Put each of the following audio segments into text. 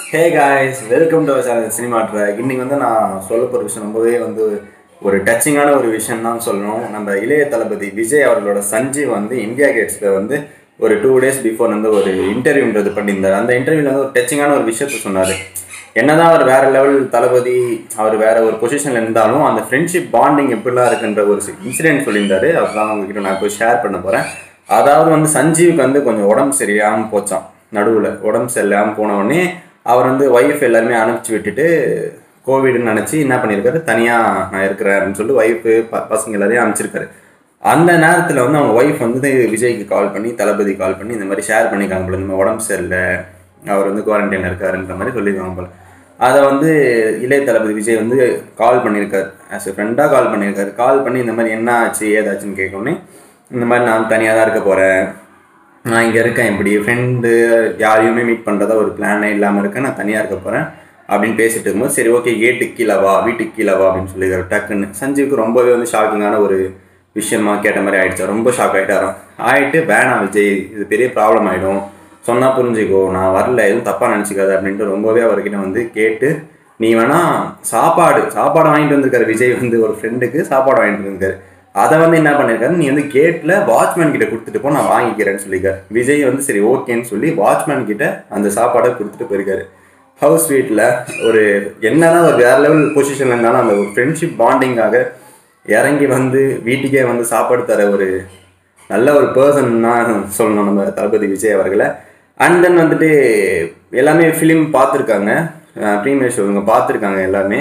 Hey guys, welcome to channel cinema track. இன்னைக்கு வந்து நான் சொல்ல போகிற விஷயம் ரொம்பவே வந்து ஒரு டச்சிங்கான ஒரு விஷயம் தான் சொல்லணும். நம்ம இளைய தளபதி விஜய் அவர்களோட சஞ்சீவ் வந்து இந்தியா கேட்ஸில் வந்து ஒரு 2 days பிஃபோர் வந்து ஒரு இன்டர்வியூன்றது பண்ணியிருந்தார். அந்த இன்டர்வியூவில் வந்து ஒரு டச்சிங்கான ஒரு விஷயத்த சொன்னார். என்னதான் அவர் வேறு லெவல் தளபதி, அவர் வேறு ஒரு பொசிஷனில் இருந்தாலும் அந்த ஃப்ரெண்ட்ஷிப் பாண்டிங் எப்படிலாம் இருக்குன்ற ஒரு இன்சிடென்ட் சொல்லியிருந்தாரு. அதுதான் உங்ககிட்ட நான் இப்போ ஷேர் பண்ண போகிறேன். அதாவது வந்து சஞ்சீவுக்கு வந்து கொஞ்சம் உடம்பு சரியாமல் போச்சான். நடுவில் உடம்பு சரியில்லாமல் போனவுடனே அவர் வந்து ஒய்ஃப் எல்லாருமே அனுப்பிச்சி விட்டுட்டு கோவிட்னு நினச்சி என்ன பண்ணியிருக்காரு, தனியாக நான் இருக்கிறேன் அப்படின்னு சொல்லிட்டு ஒய்ஃபு பசங்க எல்லாரையும் அனுப்பிச்சிருக்காரு. அந்த நேரத்தில் வந்து அவங்க ஒய்ஃப் வந்து விஜய்க்கு கால் பண்ணி, தளபதி கால் பண்ணி இந்த மாதிரி ஷேர் பண்ணியிருக்காங்க போல, இந்த உடம்பு சரியில்லை, அவர் வந்து குவாரண்டைனில் இருக்காருன்ற மாதிரி சொல்லியிருக்காங்க போல. அதை வந்து இளைய தளபதி விஜய் வந்து கால் பண்ணியிருக்காரு, ஆஸ் எ ஃப்ரெண்டாக கால் பண்ணியிருக்காரு. கால் பண்ணி இந்த மாதிரி என்ன ஆச்சு ஏதாச்சுன்னு கேட்கணுன்னே, இந்த மாதிரி நான் தனியாக தான் இருக்க போகிறேன், நான் இங்கே இருக்கேன், இப்படி ஃப்ரெண்டு யாரையுமே மீட் பண்ணுறதா ஒரு பிளானே இல்லாமல் இருக்கேன், நான் தனியாக இருக்க போகிறேன் அப்படின்னு பேசிட்டு இருக்கும்போது, சரி ஓகே கேட்டுக்கு கீழே வா, வீட்டுக்கு கீழே வா அப்படின்னு சொல்லியிருக்காரு டக்குன்னு. சஞ்சீவுக்கு ரொம்பவே வந்து ஷாக்கிங்கான ஒரு விஷயமா கேட்ட மாதிரி ஆகிடுச்சு. ரொம்ப ஷாக் ஆகிட்டு வேணாம் விஜய், இது பெரிய ப்ராப்ளம் ஆகிடும், சொன்னால் புரிஞ்சுக்கோ, நான் வரல, எதுவும் தப்பாக நினச்சிக்காது அப்படின்ட்டு ரொம்பவே அவர்கிட்ட வந்து கேட்டு, நீ வேணால் சாப்பாடு வாங்கிட்டு வந்திருக்காரு விஜய் வந்து ஒரு ஃப்ரெண்டுக்கு சாப்பாடு வாங்கிட்டு வந்திருக்காரு. அதை வந்து என்ன பண்ணியிருக்காரு, நீ வந்து கேட்டில் வாட்ச்மேன் கிட்ட கொடுத்துட்டு போ, நான் வாங்கிக்கிறேன்னு சொல்லியிருக்காரு. விஜய் வந்து சரி ஓகேன்னு சொல்லி வாட்ச்மேன் கிட்ட அந்த சாப்பாடை கொடுத்துட்டு போயிருக்காரு. ஹவுஸ் வீட்டில் ஒரு என்னதான் ஒரு வேறு லெவல் பொசிஷனில் இருந்தாலும் அந்த ஒரு ஃப்ரெண்ட்ஷிப் பாண்டிங்காக இறங்கி வந்து வீட்டுக்கே வந்து சாப்பாடு தர ஒரு நல்ல ஒரு பர்சன் தான் சொல்லணும் நம்ம தளபதி விஜய் அவர்களை. அண்ட் தென் வந்துட்டு எல்லாமே ஃபிலிம் பார்த்துருக்காங்க, ப்ரீமியர் ஷோங்க பார்த்துருக்காங்க எல்லாமே,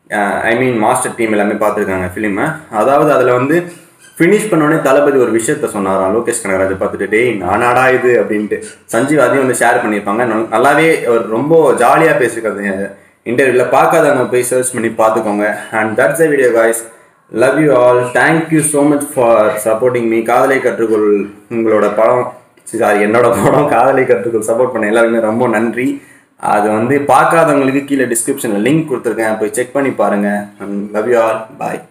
ஐ மீன் மாஸ்டர் டீம் எல்லாமே பார்த்துருக்காங்க ஃபிலிமை. அதாவது அதில் வந்து ஃபினிஷ் பண்ணோடனே தளபதி ஒரு விஷயத்த சொன்னாராம் லோகேஷ் கனகராஜை பார்த்துட்டு, டேய் நானாடா இது அப்படின்ட்டு. சஞ்சீவ் அதையும் வந்து ஷேர் பண்ணியிருப்பாங்க. நல்லாவே அவர் ரொம்ப ஜாலியாக பேசியிருக்காங்க இன்டர்வியூவில். பார்க்காதவங்க போய் சர்ச் பண்ணி பார்த்துக்கோங்க. And that's a video guys. Love you all. Thank you so much for supporting me. காதலை கற்றுக்கொள் உங்களோட படம், என்னோட படம் காதலை கற்றுக்கொள் சப்போர்ட் பண்ண எல்லாருமே ரொம்ப நன்றி. அது வந்து பார்க்காதவங்களுக்கு கீழே டிஸ்கிரிப்ஷனில் லிங்க் கொடுத்துருக்கேன், போய் செக் பண்ணி பாருங்கள். Love you all. பாய்.